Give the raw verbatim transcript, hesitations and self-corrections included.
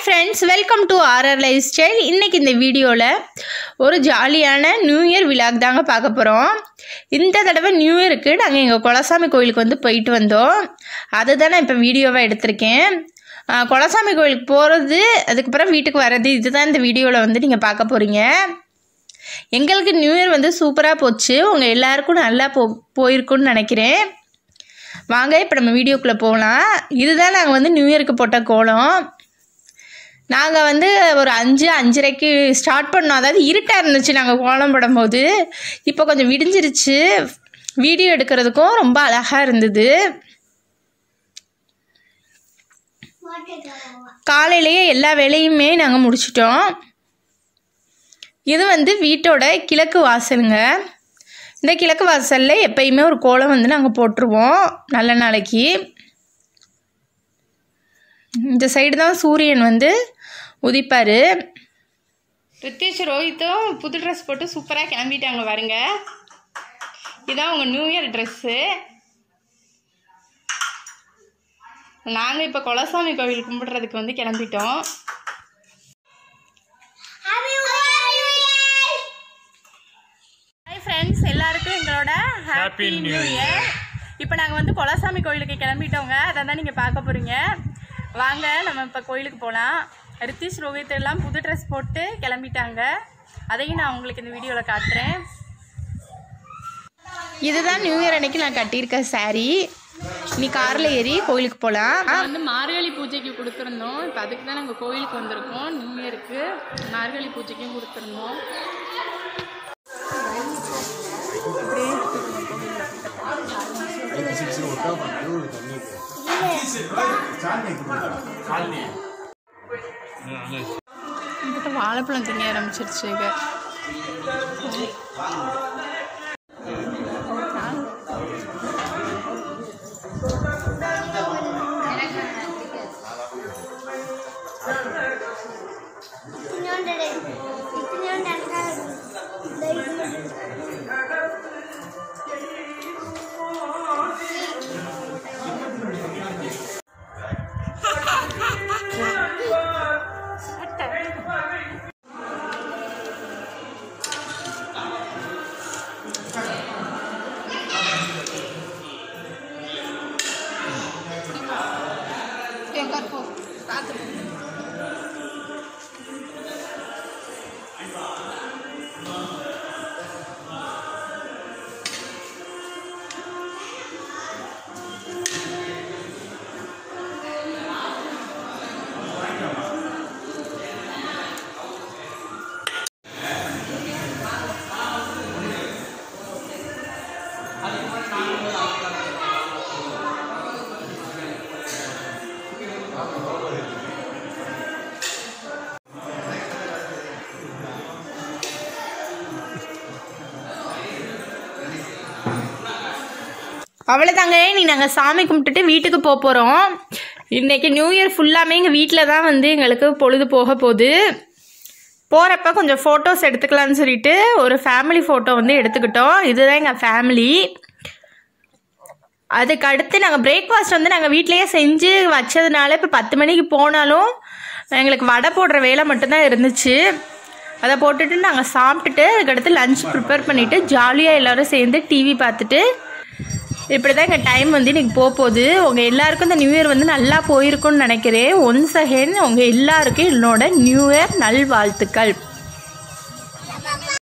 Friends, welcome to RR lifestyle. இன்றைக்கி இந்த வீடியோவில் ஒரு ஜாலியான நியூ இயர் விலாக் தாங்க பார்க்க போகிறோம். இந்த தடவை நியூ இயருக்கு நாங்கள் எங்கள் குலசாமி கோயிலுக்கு வந்து போயிட்டு வந்தோம். அதை தான் நான் இப்போ வீடியோவாக எடுத்திருக்கேன். குலசாமி கோயிலுக்கு போகிறது, அதுக்கப்புறம் வீட்டுக்கு வர்றது, இதுதான் இந்த வீடியோவில் வந்து நீங்கள் பார்க்க போகிறீங்க. எங்களுக்கு நியூ இயர் வந்து சூப்பராக போச்சு. உங்கள் எல்லாருக்கும் நல்லா போ போயிருக்குன்னு நினைக்கிறேன். வாங்க இப்போ நம்ம வீடியோக்குள்ளே போகலாம். இதுதான் நாங்கள் வந்து நியூ இயருக்கு போட்ட கோலம். நாங்கள் வந்து ஒரு அஞ்சு அஞ்சரைக்கு ஸ்டார்ட் பண்ணோம். அதாவது இருட்டாக இருந்துச்சு நாங்கள் கோலம் போடும்போது. இப்போ கொஞ்சம் விடிஞ்சிருச்சு. வீடியோ எடுக்கிறதுக்கும் ரொம்ப அழகாக இருந்தது. காலையிலேயே எல்லா வேலையுமே நாங்கள் முடிச்சிட்டோம். இது வந்து வீட்டோட கிழக்கு வாசலுங்க. இந்த கிழக்கு வாசலில் எப்பயுமே ஒரு கோலம் வந்து நாங்கள் போட்டுருவோம் நல்ல நாளைக்கு. இந்த சைடு தான் சூரியன் வந்து உதிப்பார். ரித்தேஷ் ரோஹித்தும் புது ட்ரெஸ் போட்டு சூப்பராக கிளம்பிட்டாங்க பாருங்க. இதுதான் உங்கள் நியூ இயர் ட்ரெஸ்ஸு. நாங்கள் இப்போ குலசாமி கோவில் கும்பிடுறதுக்கு வந்து கிளம்பிட்டோம். ஹாய் ஃப்ரெண்ட்ஸ், எல்லாருக்கும் எங்களோட ஹாப்பி நியூ இயர். இப்போ நாங்கள் வந்து குலசாமி கோயிலுக்கு கிளம்பிட்டோங்க. அதை தான் நீங்கள் பார்க்க போகிறீங்க. வாங்க நம்ம இப்போ கோயிலுக்கு போகலாம். ரித்தீஷ் ரோஹித் எல்லாம் புது ட்ரெஸ் போட்டு கிளம்பிட்டாங்க. அதையும் நான் உங்களுக்கு இந்த வீடியோவில் காட்டுறேன். இதுதான் நியூ இயர் அன்னைக்கு நான் கட்டியிருக்க சாரீ. நீ காரில் ஏறி கோயிலுக்கு போகலாம். வந்து மார்கழி பூஜைக்கு கொடுத்துருந்தோம். இப்போ அதுக்கு தான் நாங்கள் கோயிலுக்கு வந்திருக்கோம். நியூ இயருக்கு மார்கழி பூஜைக்கும் கொடுத்துருந்தோம். வாழைப்பழம் திங்க ஆரம்பிச்சிருச்சு. அவ்வளோதாங்க. நீ நாங்கள் சாமி கும்பிட்டுட்டு வீட்டுக்கு போக போகிறோம். இன்றைக்கி நியூ இயர் ஃபுல்லாமே எங்கள் வீட்டில் தான் வந்து எங்களுக்கு பொழுது போக போகுது. போகிறப்ப கொஞ்சம் ஃபோட்டோஸ் எடுத்துக்கலான்னு சொல்லிட்டு ஒரு ஃபேமிலி ஃபோட்டோ வந்து எடுத்துக்கிட்டோம். இதுதான் எங்கள் ஃபேமிலி. அதுக்கு அடுத்து நாங்கள் பிரேக்ஃபாஸ்ட் வந்து நாங்கள் வீட்டிலையே செஞ்சு வச்சதுனால இப்போ பத்து மணிக்கு போனாலும் எங்களுக்கு வடை போடுற வேலை மட்டும்தான் இருந்துச்சு. அதை போட்டுட்டு நாங்கள் சாப்பிட்டுட்டு அதுக்கடுத்து லஞ்ச் ப்ரிப்பேர் பண்ணிவிட்டு ஜாலியாக எல்லோரும் சேர்ந்து டிவி பார்த்துட்டு இப்படி தான் எங்கள் டைம் வந்து இன்றைக்கி போக போகுது. உங்கள் எல்லாருக்கும் இந்த நியூ இயர் வந்து நல்லா போயிருக்குன்னு நினைக்கிறேன். ஒன்ஸ் அகெயின் உங்கள் எல்லாருக்கும் என்னோட நியூ இயர் நல்வாழ்த்துக்கள்.